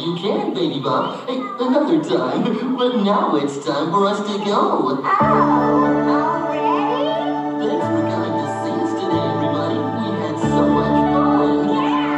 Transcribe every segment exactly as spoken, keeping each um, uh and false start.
you can, Baby Bop. Hey, another time. But now it's time for us to go. Oh, already? Thanks for coming to see us today, everybody. We had so much fun.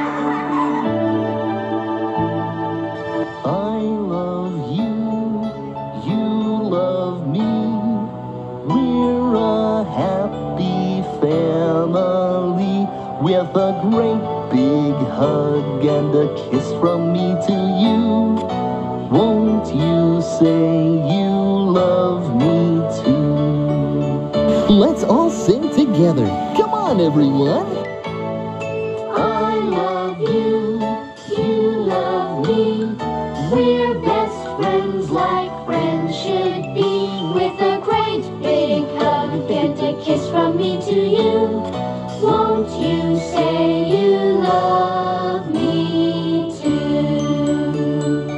I love you. You love me. We're a happy family with a great big hug and a kiss from me to you. Won't you say you love me too? Let's all sing together. Come on, everyone. I love you. You love me. We're best friends like friends should be. With a great big hug and a kiss from me to you. Won't you say you love me too?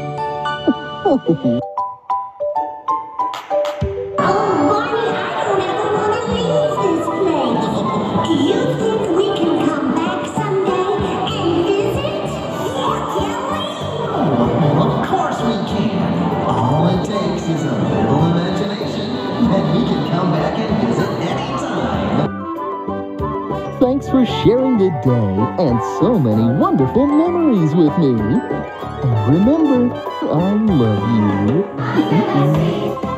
Oh, Barney, I don't ever want to leave this place. Do you think we can come back someday and visit? Yeah, Of course we can. All it takes is a little imagination, and we can come back and visit anytime. Thanks for sharing the day and so many wonderful memories with me. And remember, I love you.